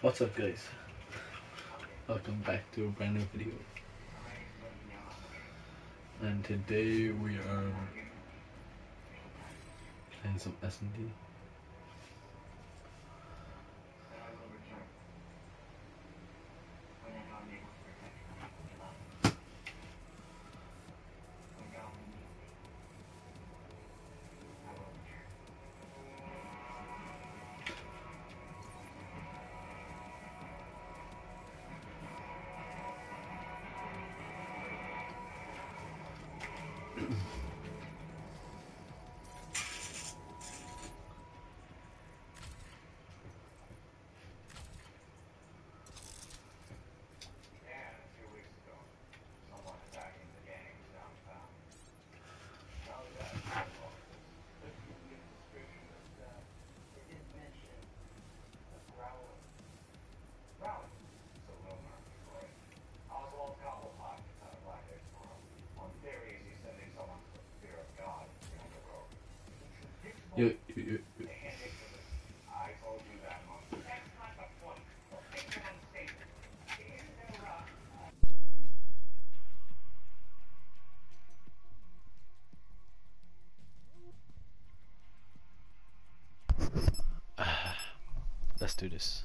What's up guys? Welcome back to a brand new video. And today we are playing some S&D. You. Let's do this.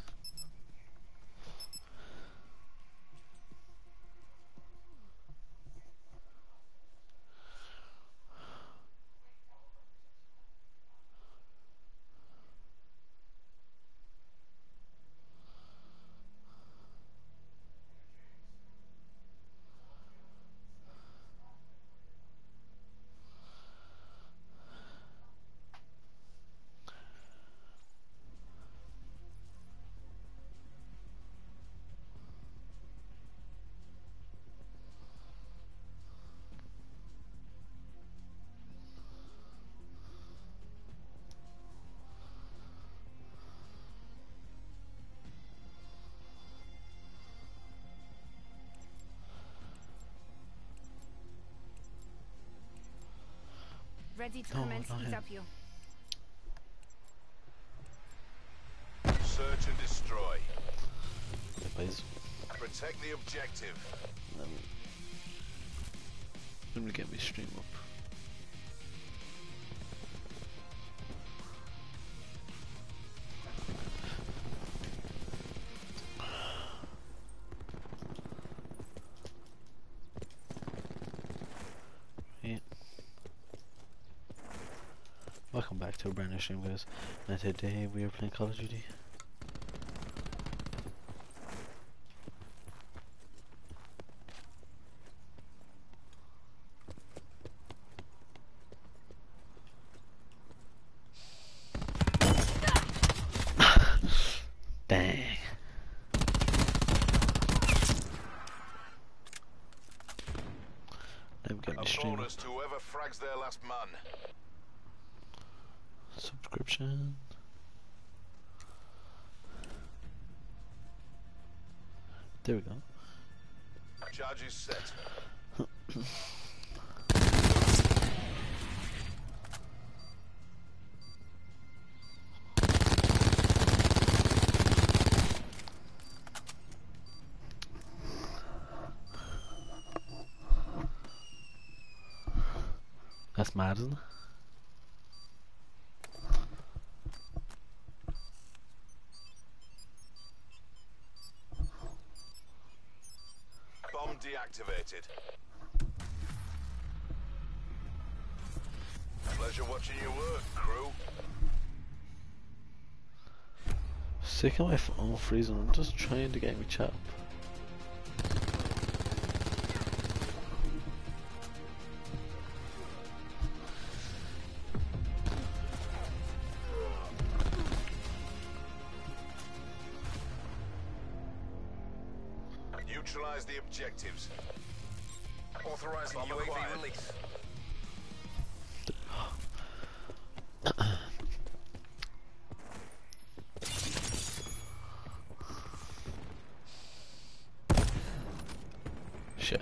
Ready to commence EW. Search and destroy. Yeah, please. Protect the objective. Let me get my stream up. Welcome back to a brand new stream guys, and today we are playing Call of Duty. Dang. Never got the stream up. To whoever frags their last man. Subscription. There we go. Charges set. That's Madden. Bomb deactivated. Pleasure watching you work, crew. Sick of my phone freezing. I'm just trying to get me chat. Neutralize the objectives. Authorizing UAV release. Shit.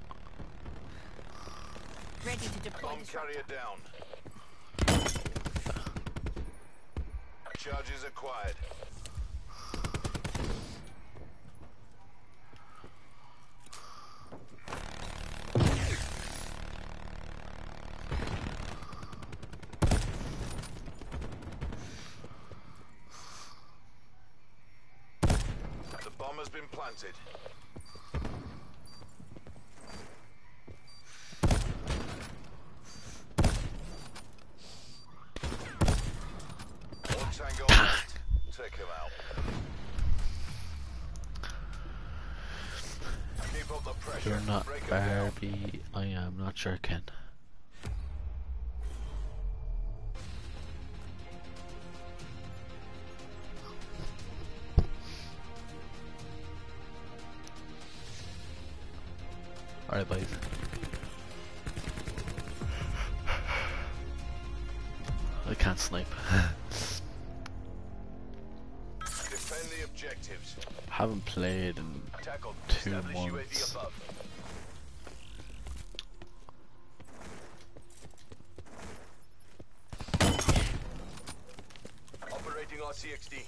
Ready to deploy. Bomb carrier down. Charges acquired. The bomb has been planted. One tango left. Take him out. Keep up the pressure. You're not Break 'em down. Barbie, I am not sure Ken. Alright boys. I can't snipe. Defend the objectives. Haven't played in Tackled. 2 Establish UAV months. above. Operating RCXD.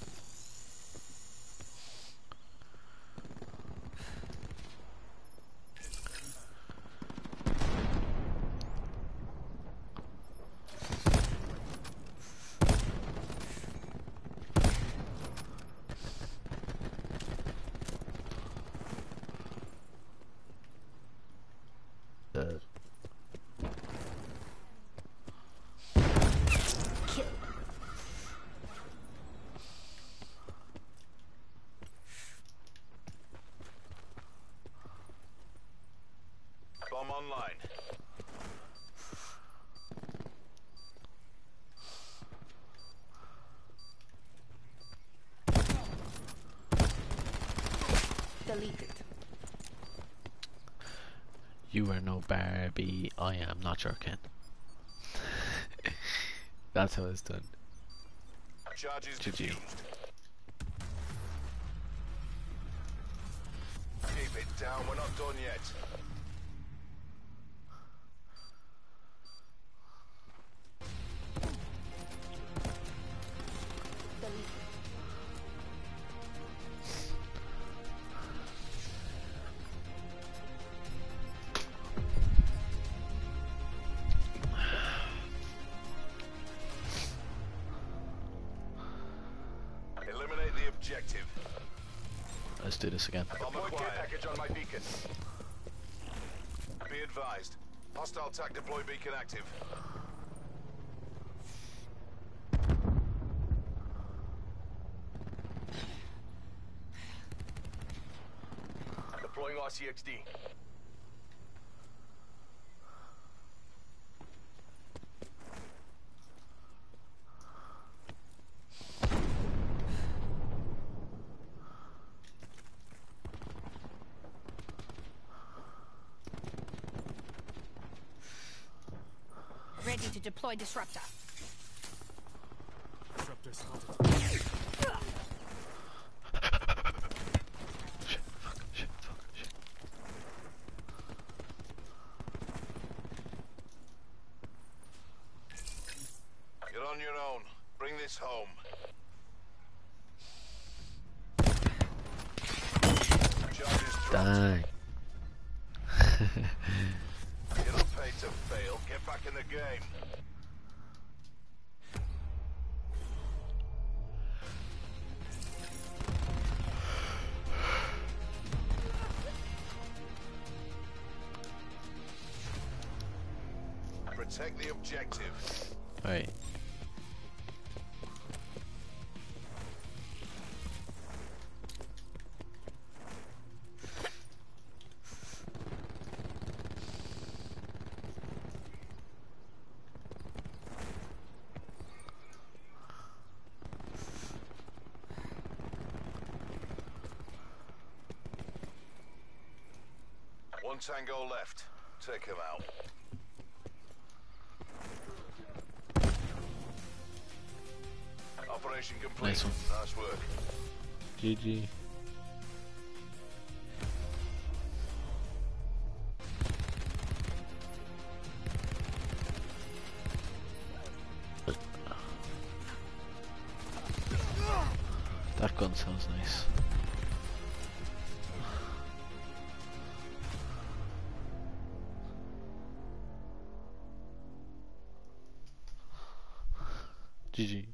Bomb online. Deleted. You are no Barbie, I am not your Ken. That's how it's done. Charges GG. defused. Keep it down, we're not done yet. Deleted. Eliminate the objective. Let's do this again. Bomb acquired. Package on my beacon. Be advised. Hostile TAC deploy beacon active. Deploying RCXD. Ready to deploy disruptor. Disruptor spotted. Shit, fuck, shit, fuck, shit. You're on your own. Bring this home. Charges dropped. Dang. You're not paid to fail. Get back in the game. Protect the objective. Right. One tango left. Take him out. Operation complete. Nice one. Nice work. GG. That gun sounds nice. GG.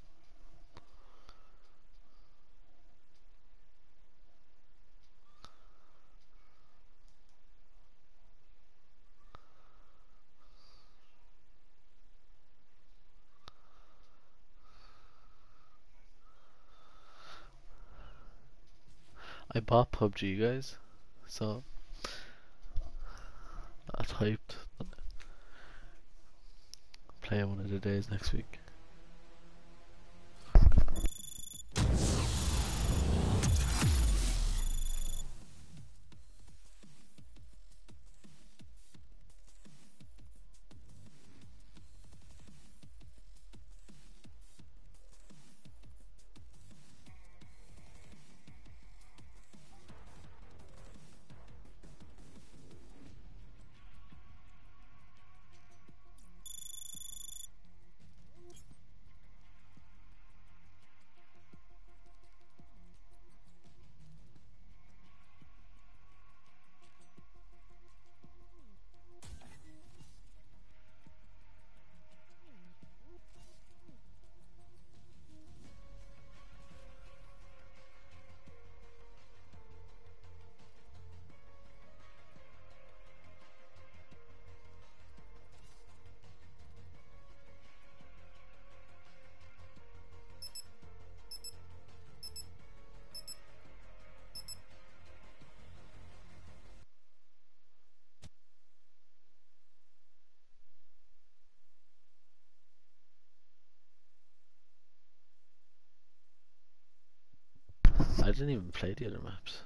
I bought PUBG, guys, so that's hyped. Play it one of the days next week. I didn't even play the other maps.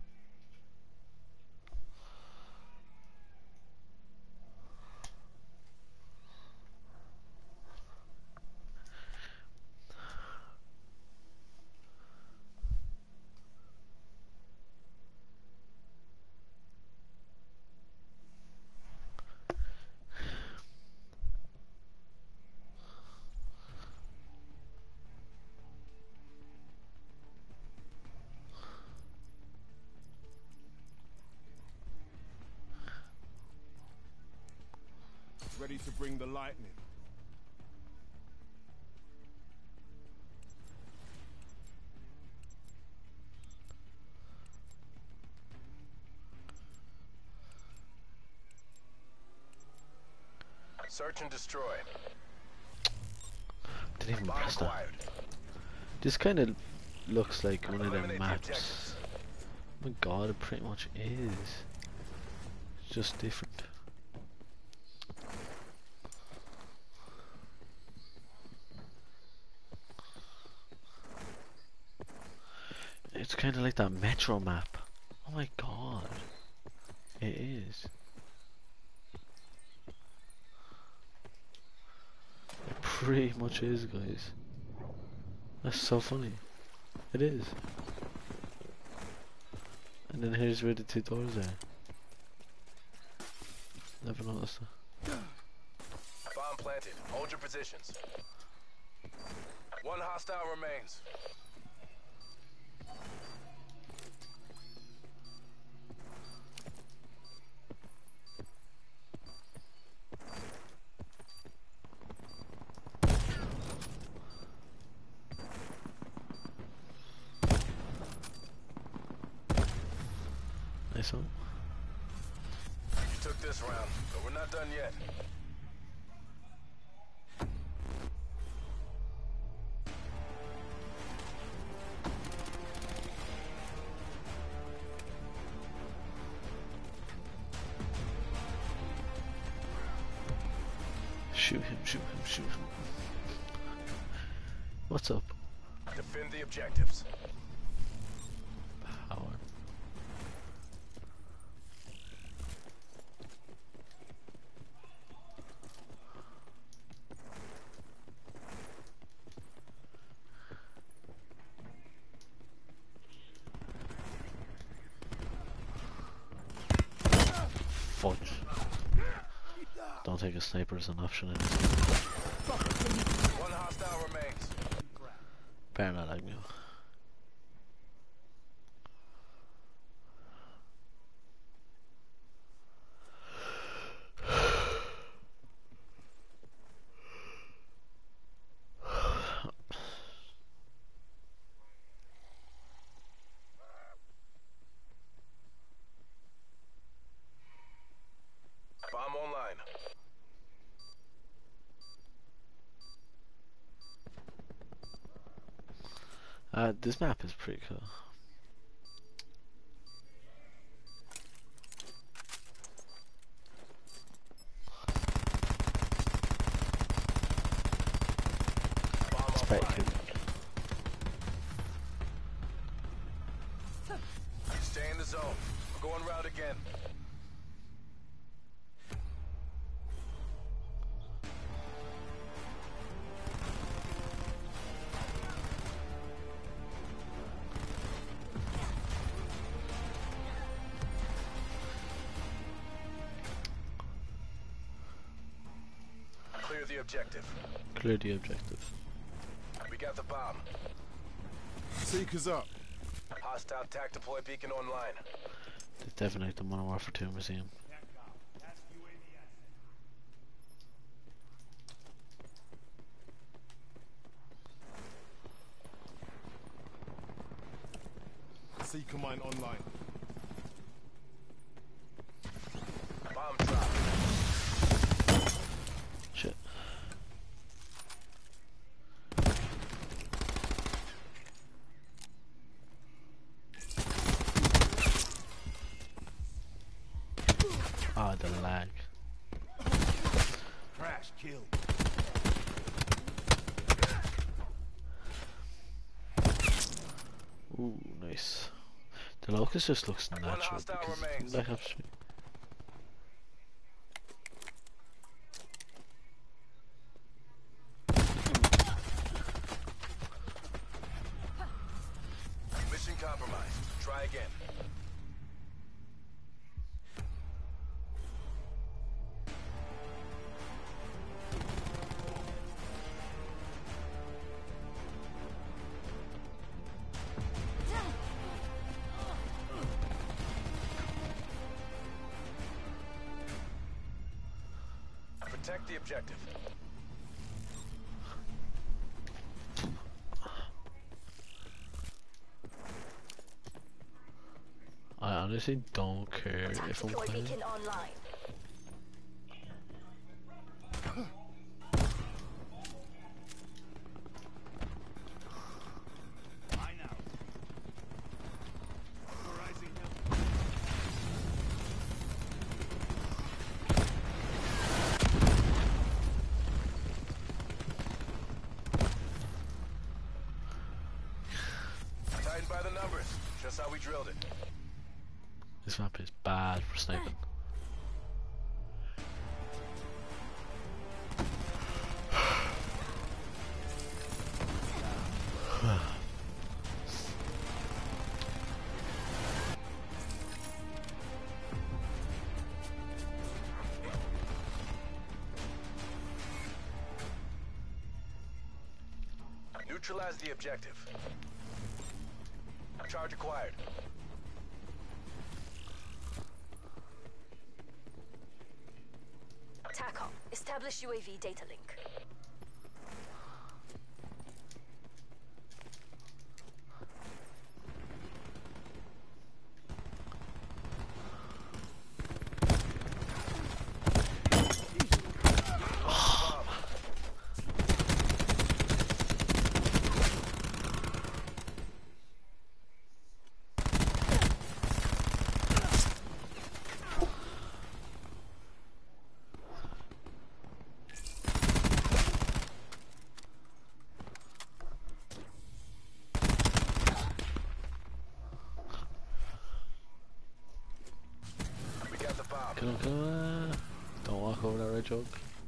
Ready to bring the lightning. Search and destroy. Didn't even Bomb press that. acquired. This kind of looks like one of them Eliminate the maps. objectives. Oh my god, it pretty much is. It's just different. It's kind of like that Metro map. Oh my god. It is. It pretty much is, guys. That's so funny. It is. And then here's where the two doors are. Never noticed that. Bomb planted. Hold your positions. One hostile remains. Nice one. You took this round, but we're not done yet. Shoot him, shoot him, shoot him. What's up? Defend the objectives. Power. Fudge. Don't take a sniper as an option. One hostile remains. Better not like me. This map is pretty cool. Bomb It's pretty offline. cool. Stay in the zone. We're going round again. Clear the objective. Clear the objective. We got the bomb. Seekers up. Hostile TAC deploy beacon online. It's definitely the Modern Warfare 2 museum. Seeker mine online. Bomb dropped. Shit. Ah, the lag. Crash, kill. Ooh, nice. The locust just looks natural hostile because remains. that helps me. Mission compromised. Try again. Protect the objective. I honestly don't care Attack if I'm deploy playing. beacon online. Tighten by the numbers. Just how we drilled it. This map is bad for sniping. Neutralize the objective. Charge acquired. TACOM, establish UAV data link. We got the bomb. Come on, come on. Don't walk over that red jug.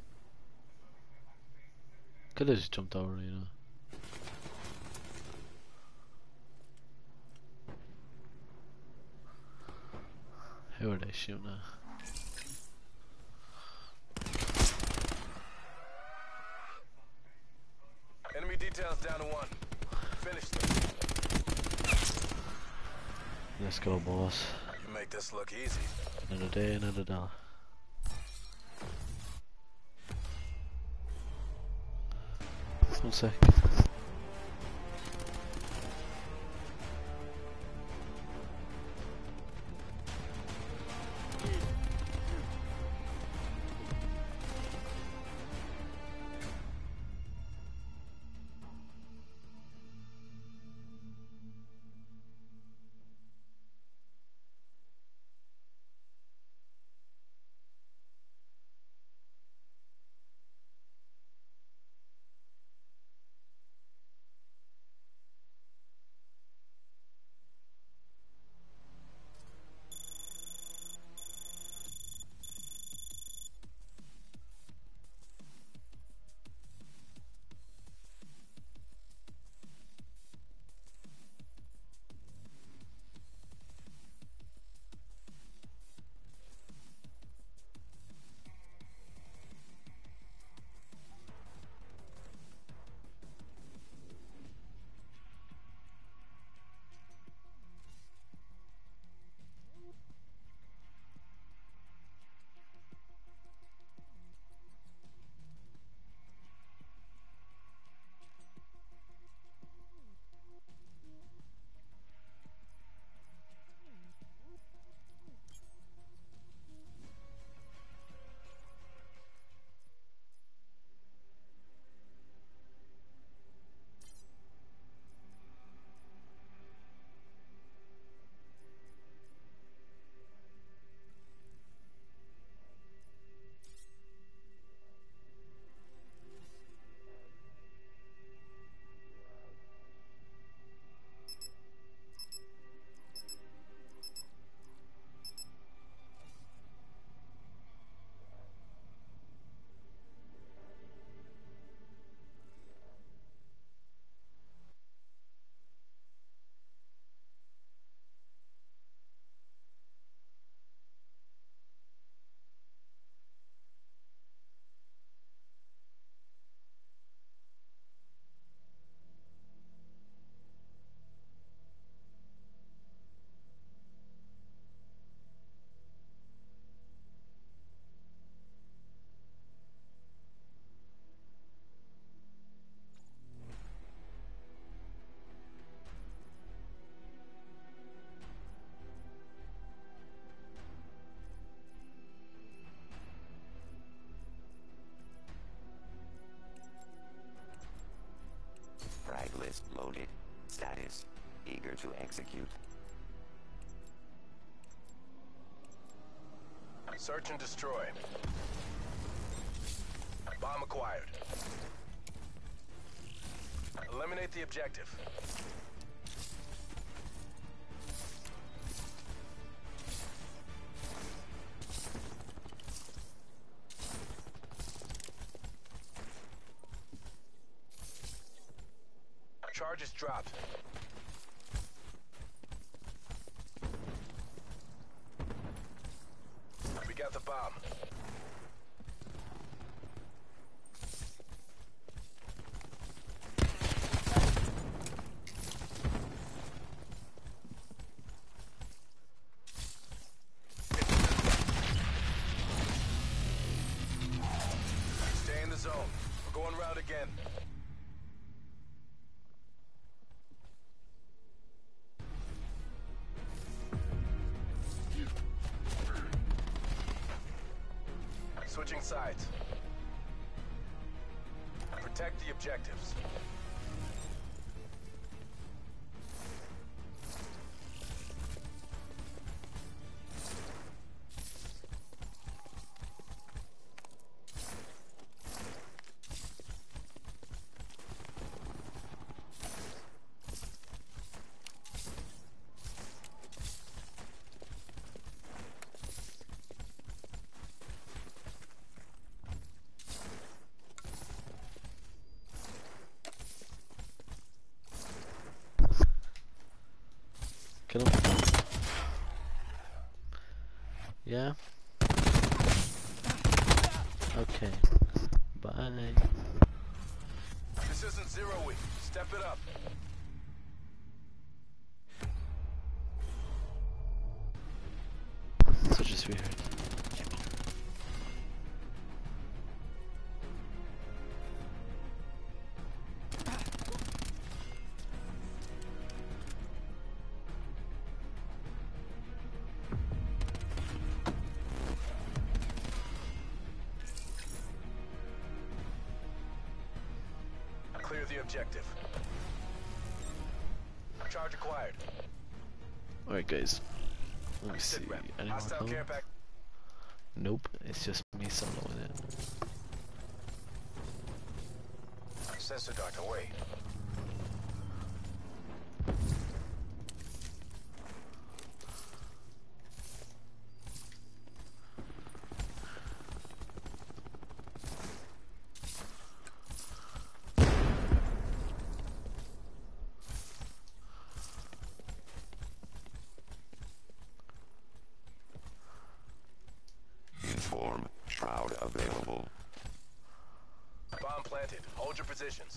Could have just jumped over, you know. Who are they shooting at? Enemy details down to one. Finish them. Let's go, boss. You make this look easy. Another day, another dollar. One sec. this, eager to execute. Search and destroy. Bomb acquired. Eliminate the objective. Charges dropped. We got the bomb. Stay in the zone. We're going round again. Switching sides. Protect the objectives. Kill him. Yeah? Okay. Bye. This isn't zero week. Step it up. Such a sweetheart. Clear the objective. Charge acquired. Alright guys. Let me see. Sit rep. Anyone Hostile coming? care pack. Nope, it's just me soloing it. Sensor dart away. Inform, shroud available. Bomb planted. Hold your positions.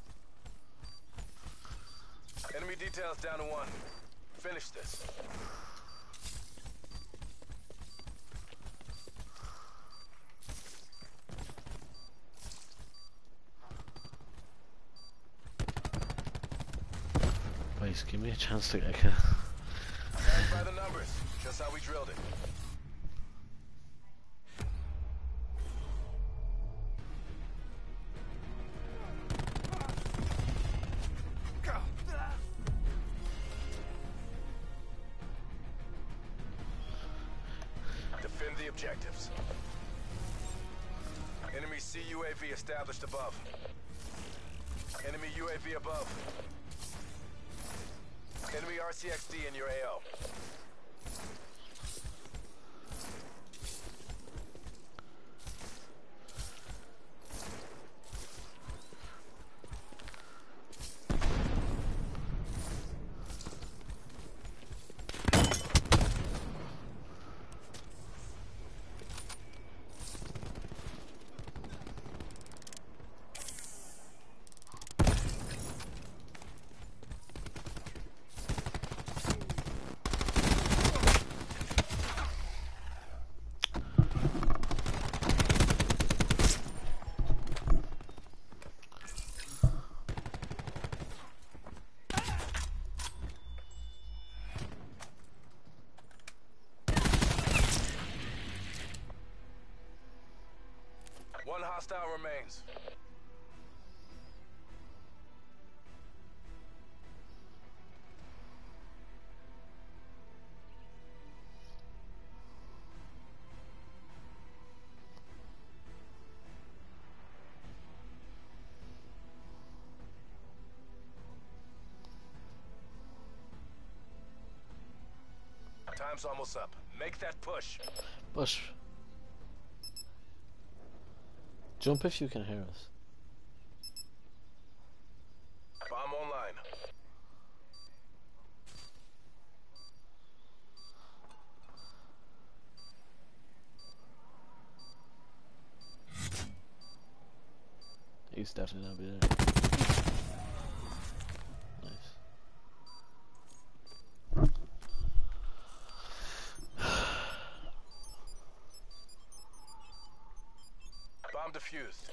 Enemy details down to one. Finish this. Please give me a chance to get Stand by the numbers. Just how we drilled it. Defend the objectives. Enemy CUAV established above. Enemy UAV above. Enemy RCXD in your AO. One hostile remains. Time's almost up. Make that push. But jump if you can hear us. Bomb online. He's definitely not be there. Nice. Bomb defused.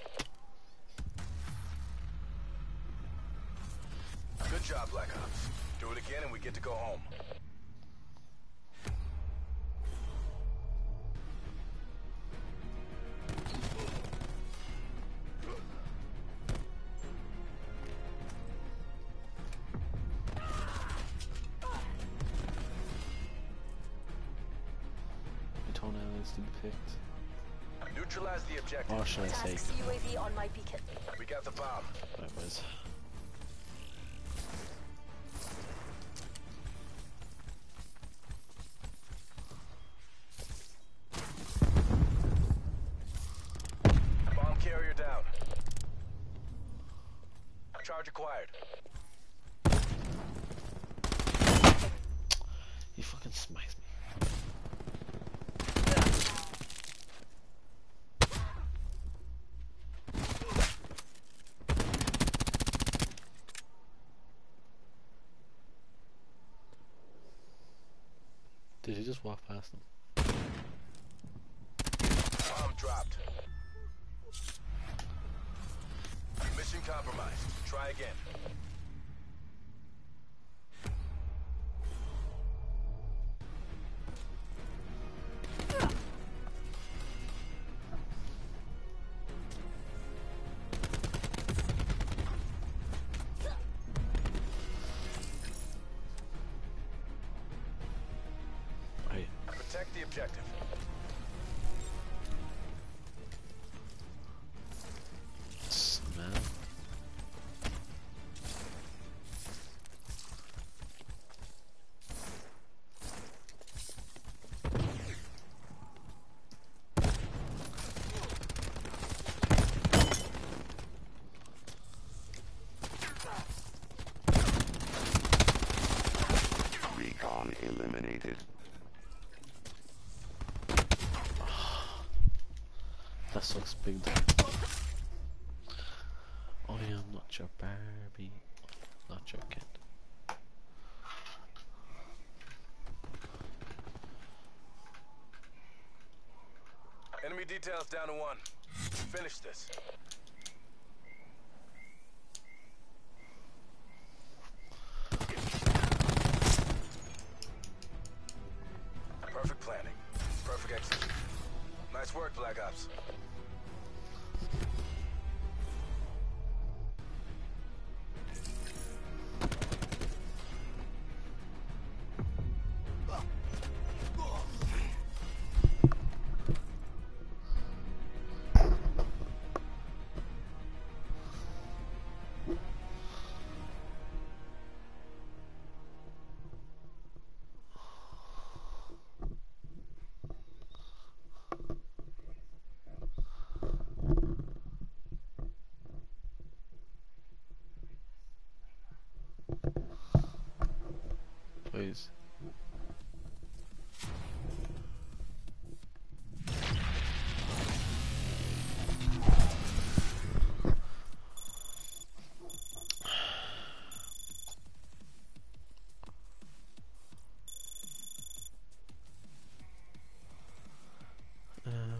Good job, Black Ops. Do it again and we get to go home. My toenail is to be picked. Neutralize the objective. Or should I say? Tasks UAV on my beacon. We got the bomb. Right, Wiz. Bomb carrier down. Charge acquired. He fucking smacks me. Did he just walk past him? Bomb dropped. Mission compromised. Try again. Right. Protect the objective. Man. Recon eliminated. That sucks big time. I am not your Barbie, not your Ken. Enemy details down to 1. Finish this. Perfect planning. Perfect execution. Nice work, Black Ops. Please. Um,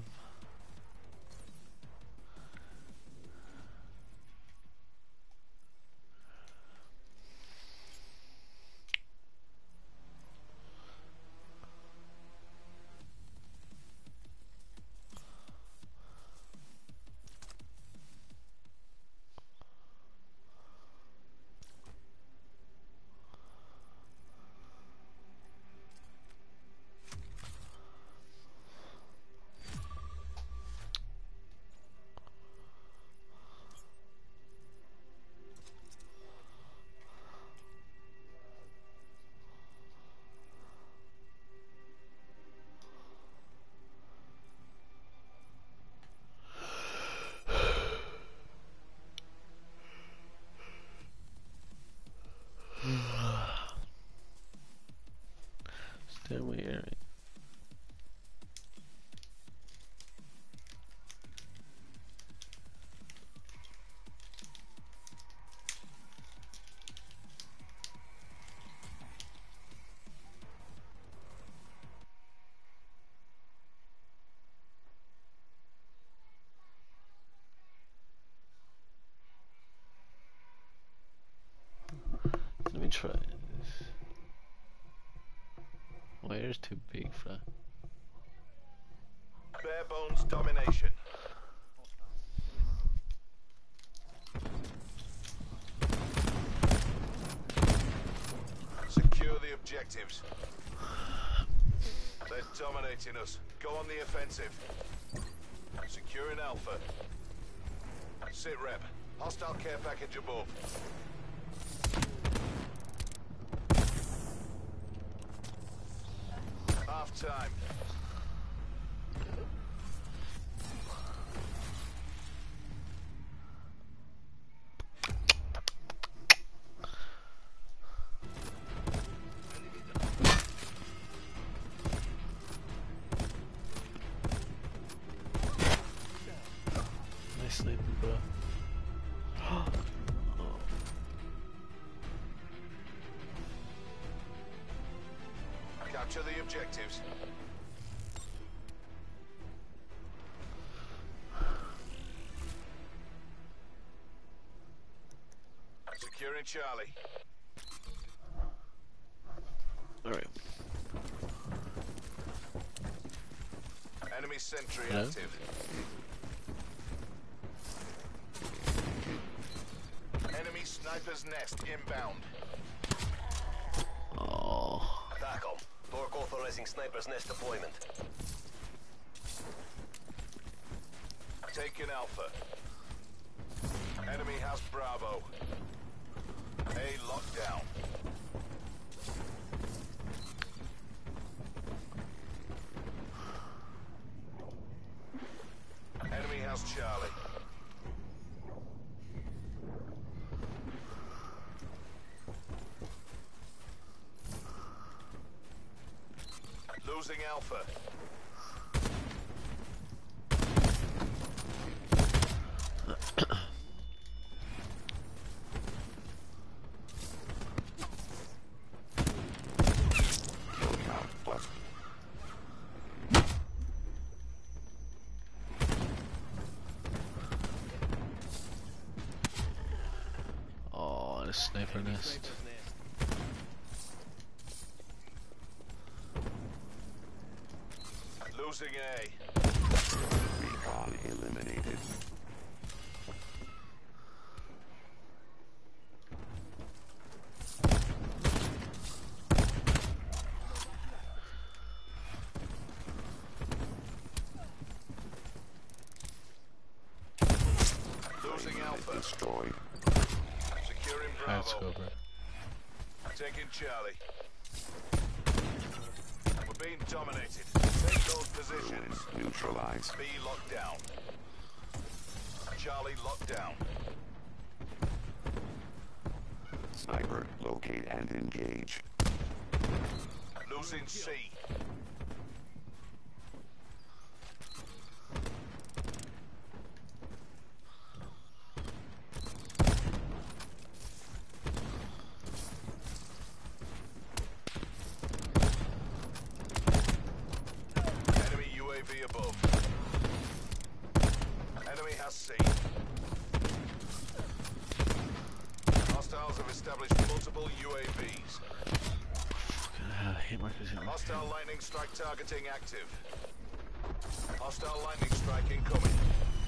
me try this. Wire's too big for that. Bare bones domination. Secure the objectives. They're dominating us. Go on the offensive. Securing Alpha. Sit rep. Hostile care package above. Half time. Nice sleeping, bro. Capture the objectives. Securing Charlie. Alright. Enemy sentry Hello? active. Enemy sniper's nest inbound. Oh. TACOM. Borg authorizing sniper's nest deployment. Taking Alpha. Enemy has Bravo. A lockdown. Enemy has Charlie. Losing Alpha. Oh, the sniper nest. Losing A. Recon eliminated. Losing Alpha. Destroyed. Securing Hard Bravo. scope, bro. Taking Charlie. We're being dominated. Take those positions. Ruins neutralized. B locked down. Charlie locked down. Sniper, locate and engage. Losing C. Enemy UAV above. Enemy has C. Hostiles have established multiple UAVs. Hit markers, hit markers. Hostile lightning strike targeting active. Hostile lightning strike incoming.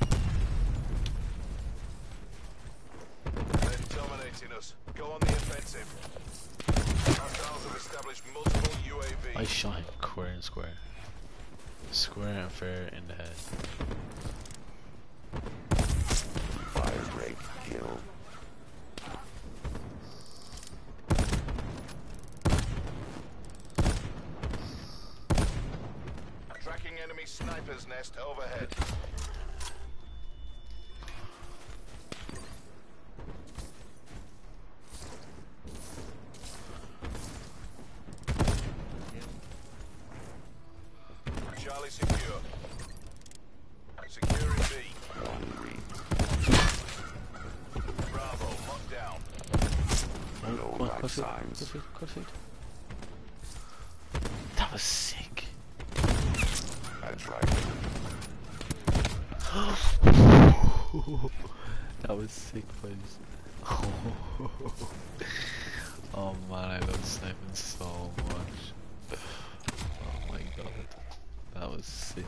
They're dominating us. Go on the offensive. Hostiles have established multiple UAVs. I shot him square and square. Square and fair in the head. Fire break. Kill. Tracking enemy sniper's nest overhead. Charlie secure. Securing B. One read. Bravo, locked down. Oh, No come on, life cross it, signs. cross it, cross it. That was sick. That's right. That was sick, boys. Oh man, I love sniping so much. Oh my god, that was sick.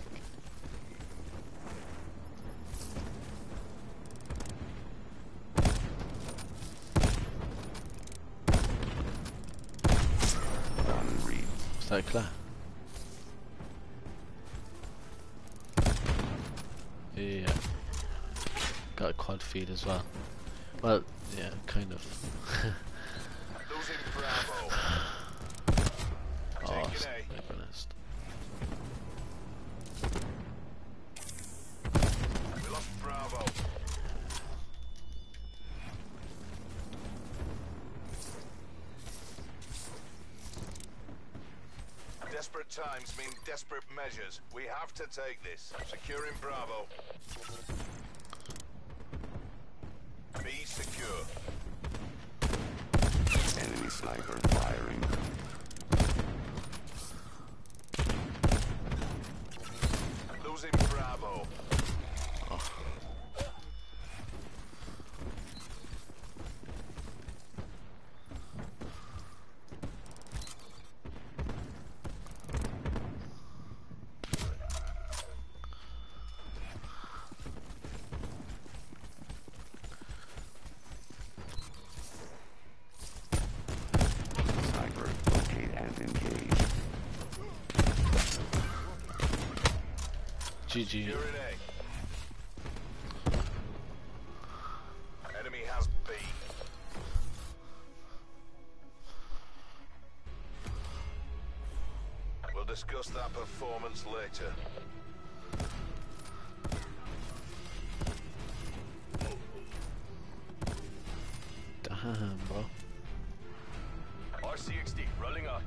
One read. Was that clear? Yeah. Got a quad feed as well. Well, yeah, kind of. Losing Bravo. Oh, Taking A. sniper nest. We lost Bravo. Desperate times mean desperate measures. We have to take this. Securing Bravo. B secure. Enemy sniper firing. Losing Bravo. Sniper locate and engage. GG. Securing A. Enemy has B. We'll discuss that performance later. Damn, bro. RCXD rolling out.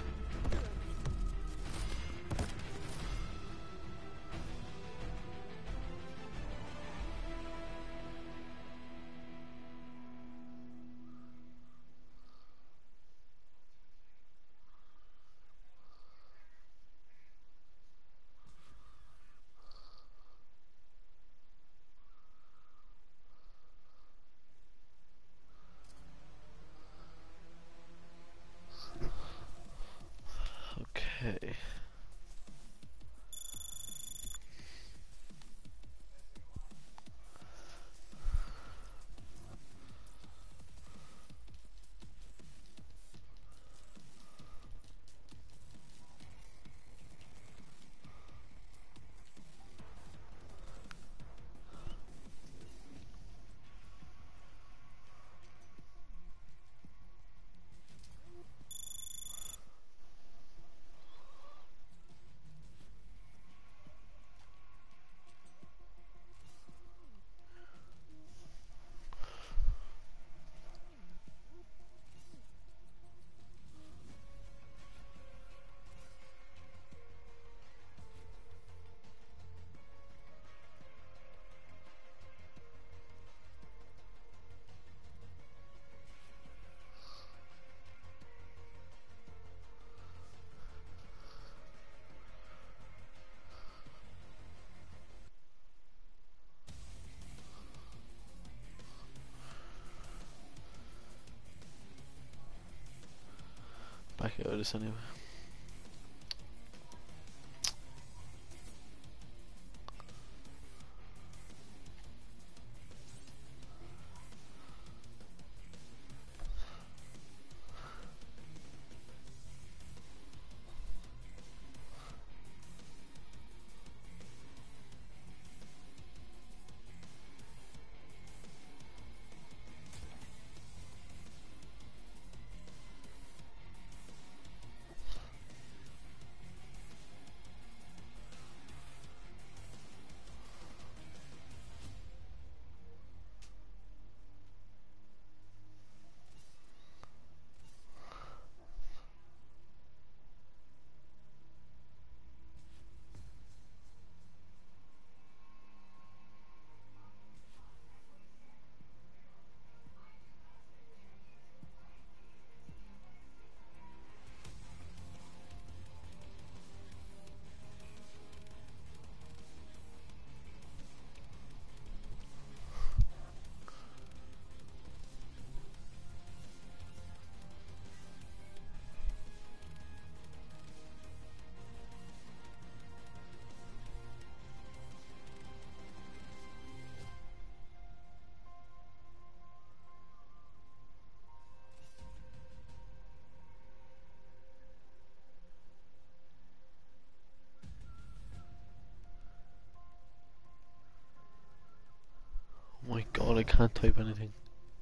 Okay. Back at Otis anyway. I can't type anything.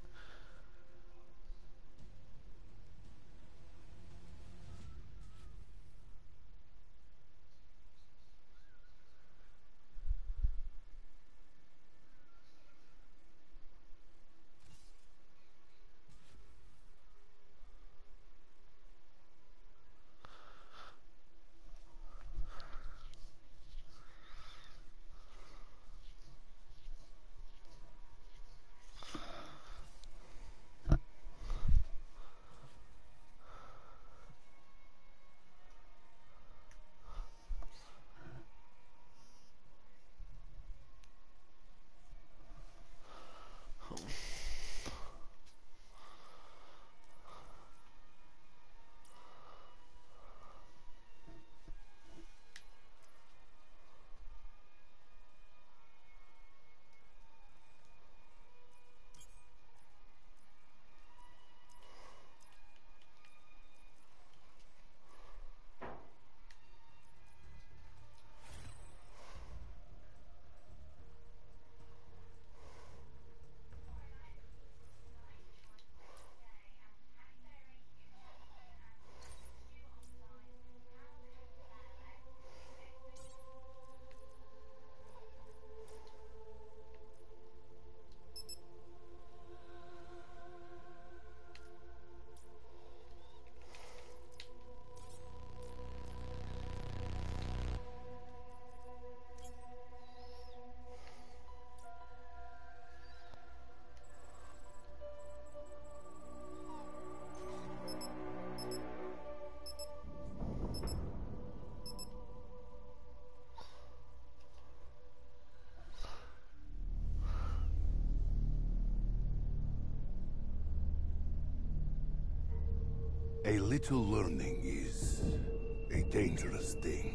A little learning is a dangerous thing.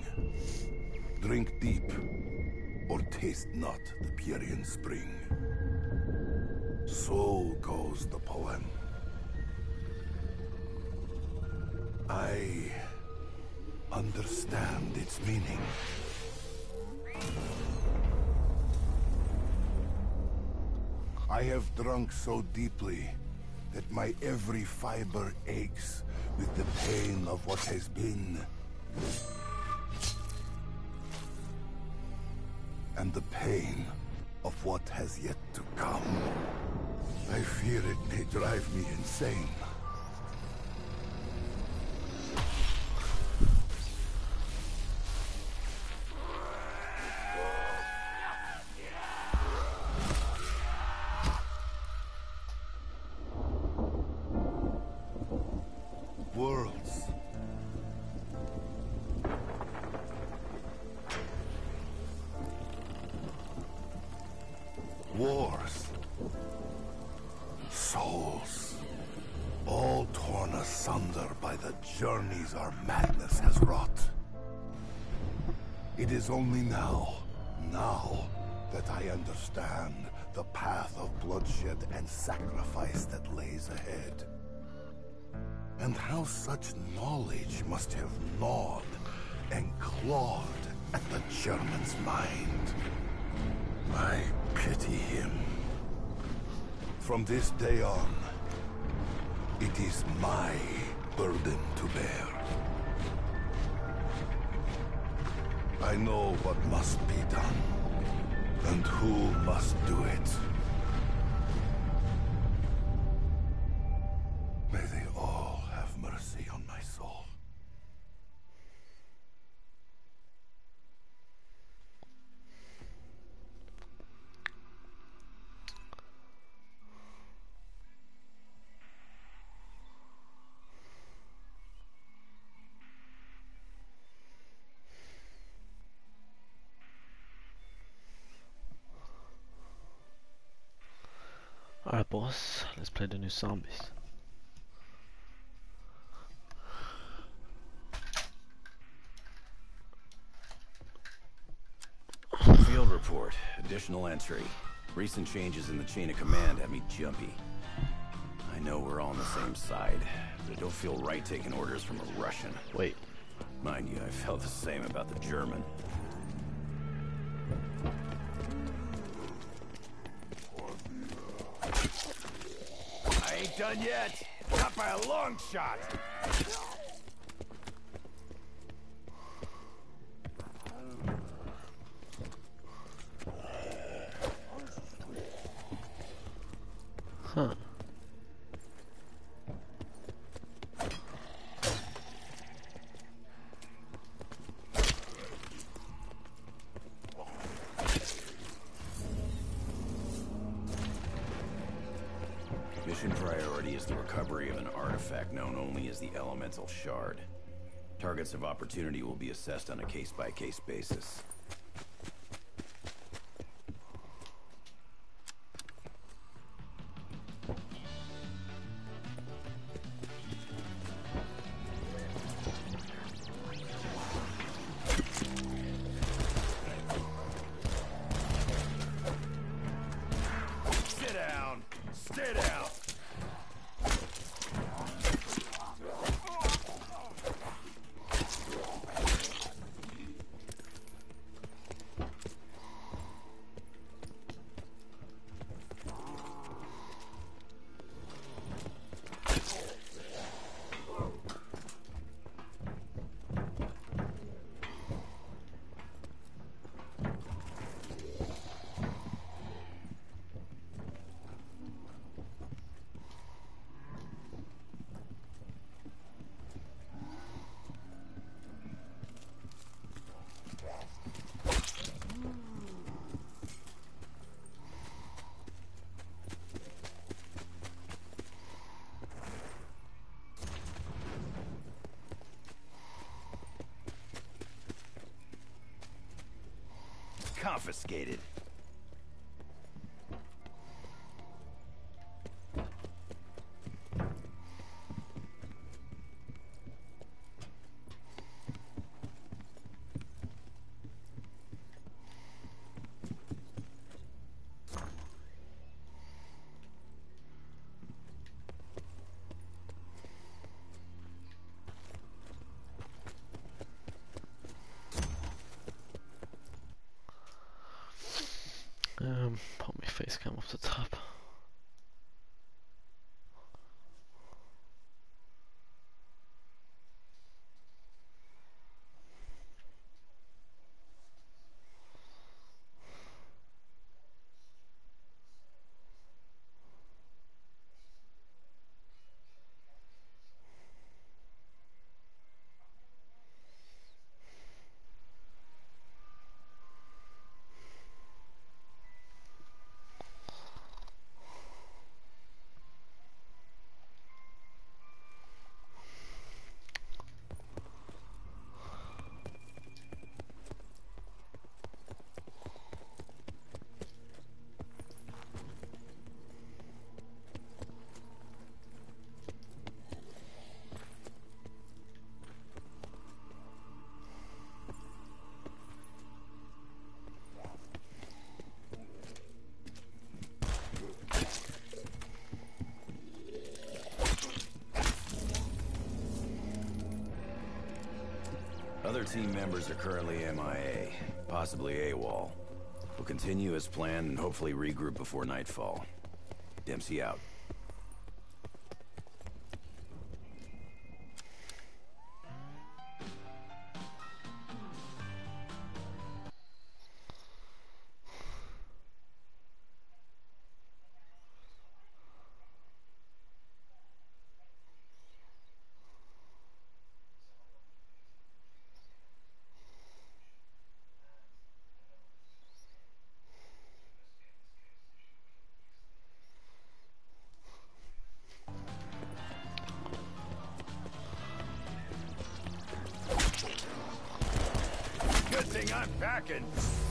Drink deep, or taste not the Pierian spring. So goes the poem. I understand its meaning. I have drunk so deeply that my every fiber aches with the pain of what has been. And the pain of what has yet to come. I fear it may drive me insane. Worlds. Wars. Souls. All torn asunder by the journeys our madness has wrought. It is only now that I understand the path of bloodshed and sacrifice that lays ahead. And how such knowledge must have gnawed and clawed at the German's mind. I pity him. From this day on, it is my burden to bear. I know what must be done, and who must do it. May they all have mercy on my soul. Alright boss, let's play the new zombies. Field report. Additional entry. Recent changes in the chain of command have me jumpy. I know we're all on the same side, but it don't feel right taking orders from a Russian. Wait. Mind you, I felt the same about the German. ain't done yet. Not by a long shot. Huh. Mission priority is the recovery of an artifact known only as the Elemental Shard. Targets of opportunity will be assessed on a case-by-case basis. Sit down! Stay down! Confiscated. Put my face cam off the top. Other team members are currently MIA, possibly AWOL. We'll continue as planned and hopefully regroup before nightfall. Dempsey out. Good thing I'm packing.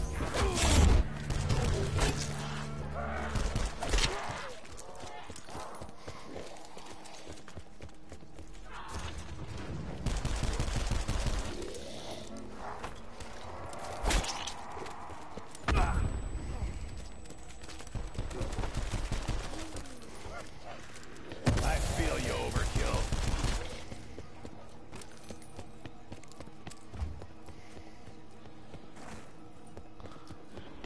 I feel you, overkill.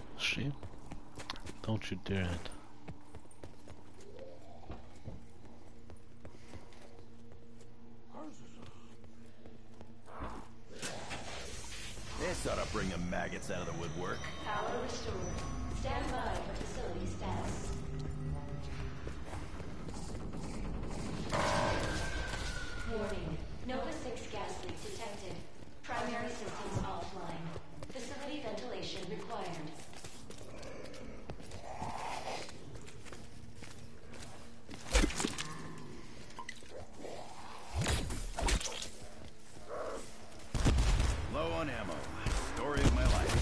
She? Don't you dare it. This ought to bring the maggots out of the woodwork. Power restored. Stand by for facility status. Warning. Nova 6 gas leak detected. Primary systems offline. Facility ventilation required. Low on ammo. Story of my life.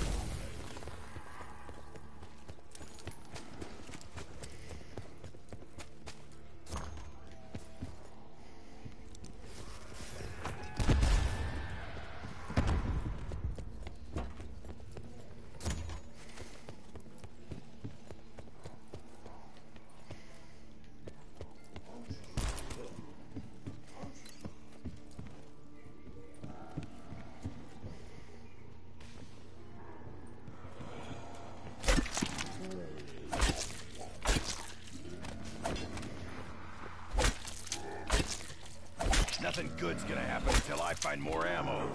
Nothing good's gonna happen until I find more ammo.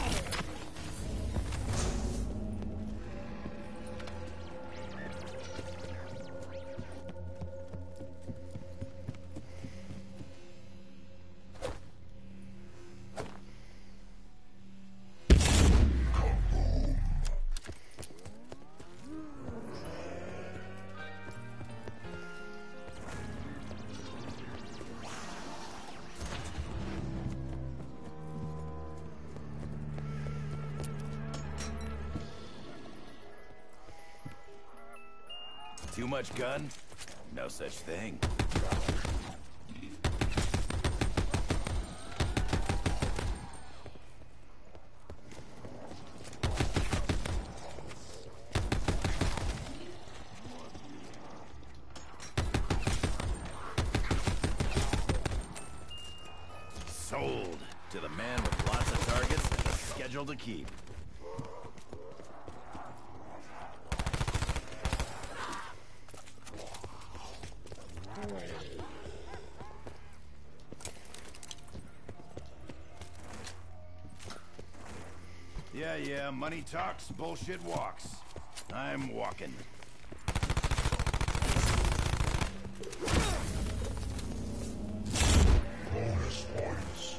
Too much gun? No such thing. Sold to the man with lots of targets and a schedule to keep. Yeah, money talks, bullshit walks. I'm walking. Bonus points.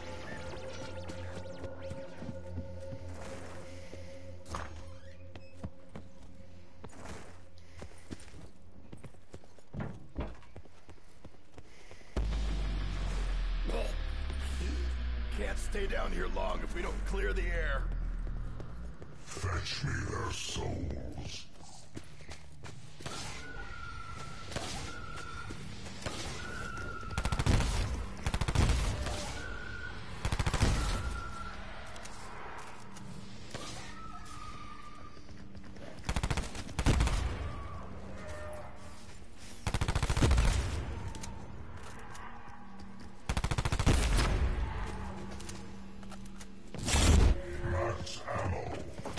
Can't stay down here long if we don't clear the air. Fetch me their souls. Max ammo.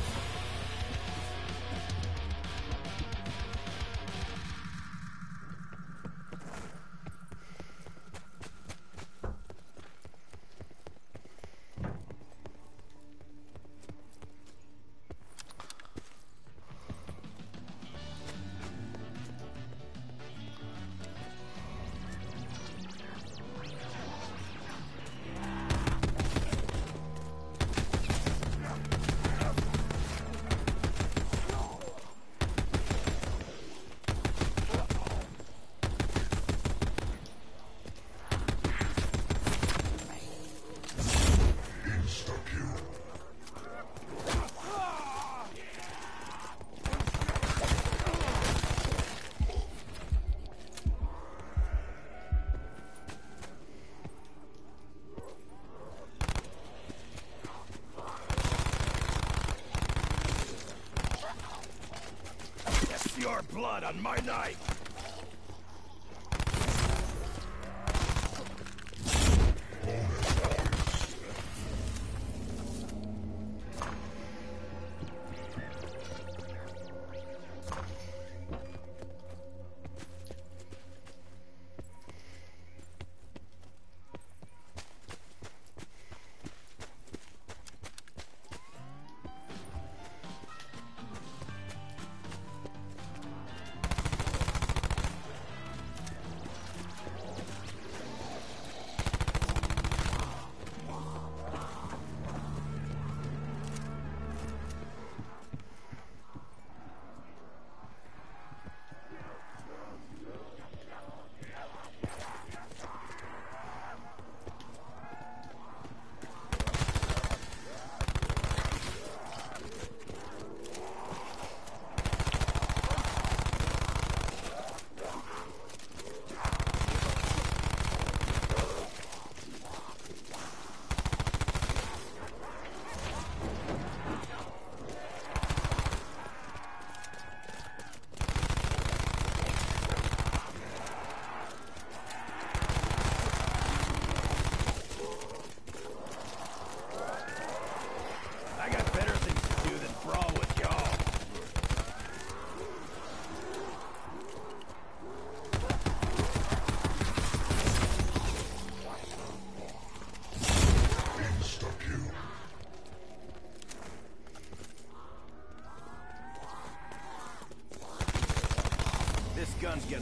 Your blood on my knife!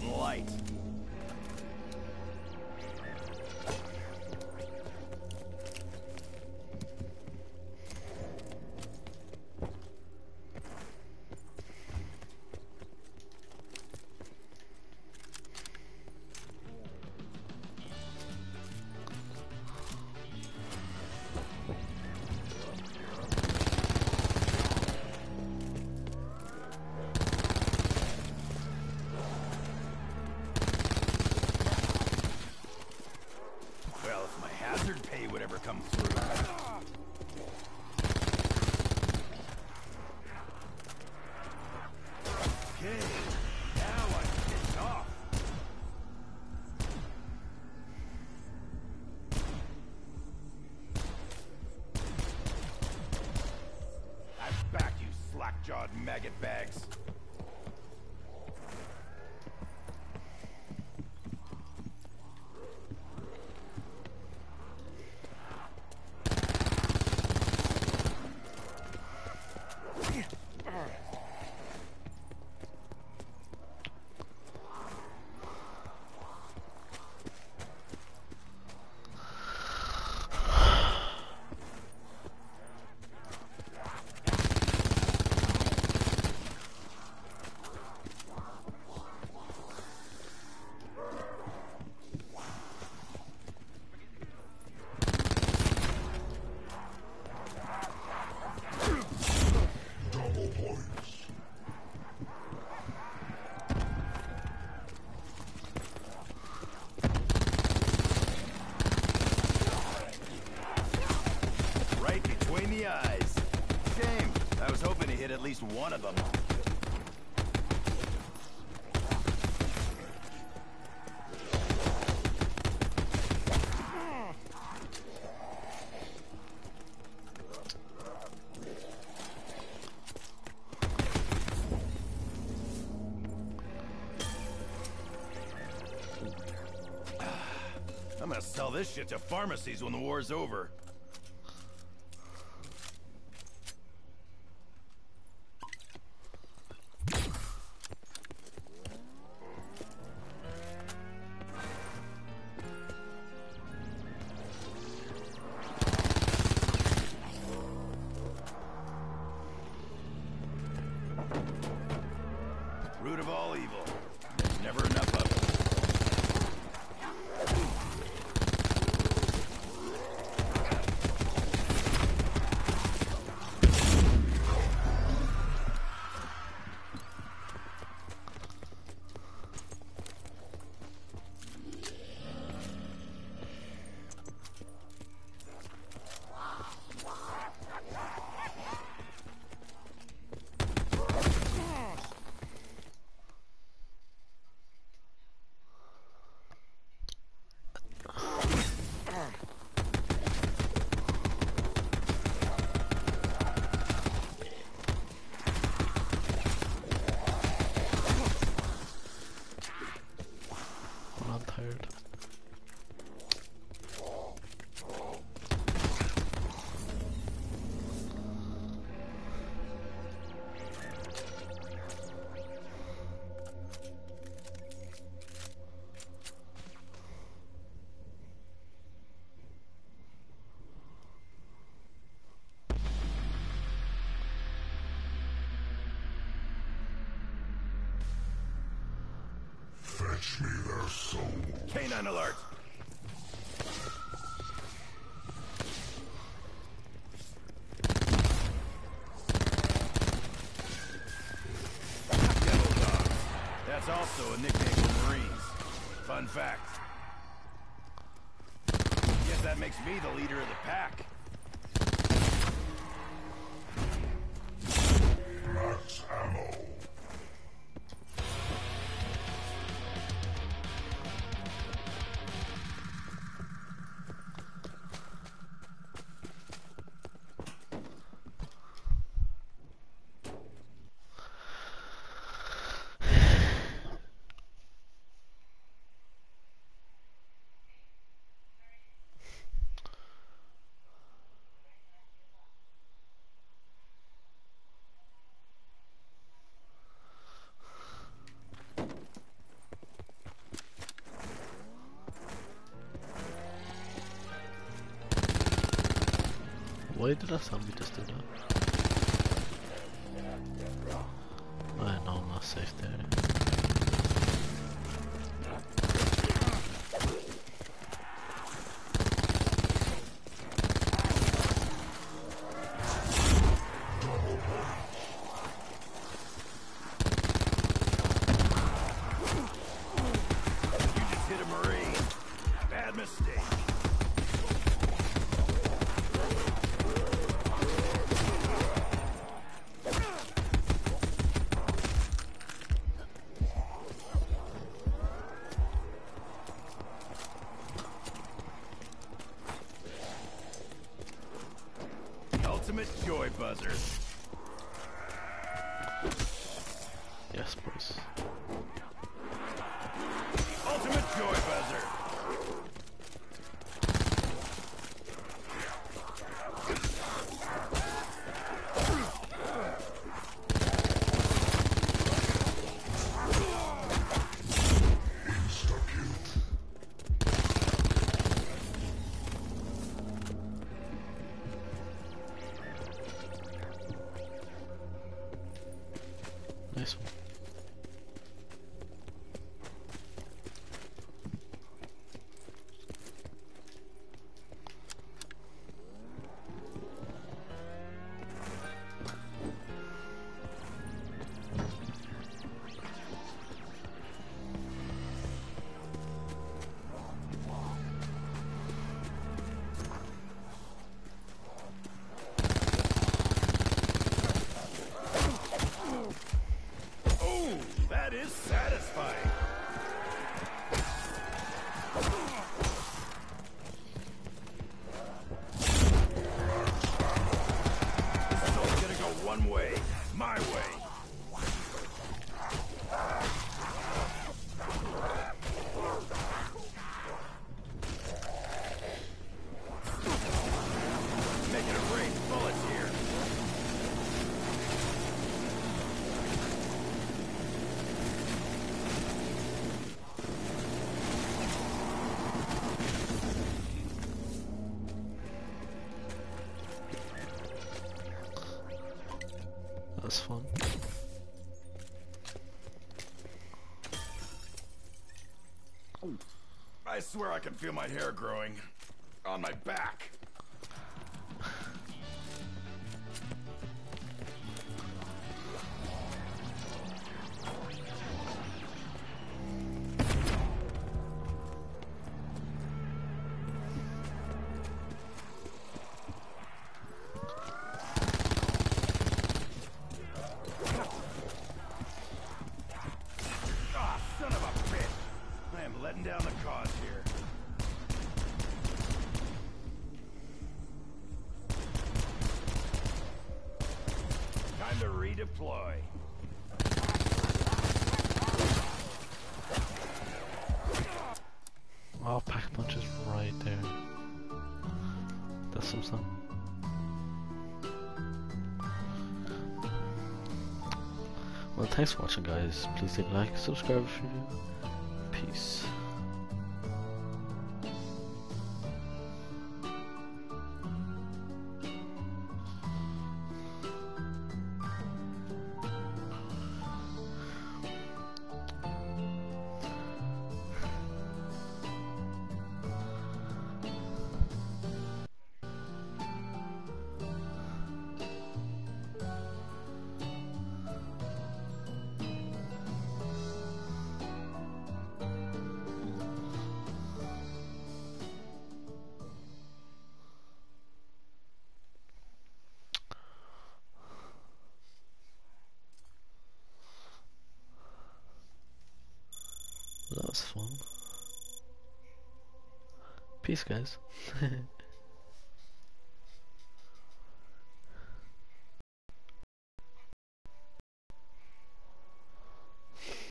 light. Come through. Okay, now I'm pissed off. I'm back, you slack-jawed maggot bags. Eyes. Shame. I was hoping to hit at least one of them. I'm gonna sell this shit to pharmacies when the war's over. Root of all evil. There's never enough of it. Fetch me their souls. Canine alert! Devil Dogs. That's also a nickname for Marines. Fun fact. Guess that makes me the leader of the pack. Max ammo. Why did that zombie just do that? I know I'm not safe there. Ultimate joy buzzer. Yes, please. Ultimate joy buzzer. Nice one. That is satisfying. This is only gonna go one way. My way. Making a race bullets here. That's fun. I swear I can feel my hair growing on my back. Ah, son of a bitch! I am letting down the cause here. Time to redeploy. Oh, pack punch is right there. That's some stuff. Well, thanks for watching, guys. Please leave a like, subscribe if you're new. Peace. That was fun. Peace, guys.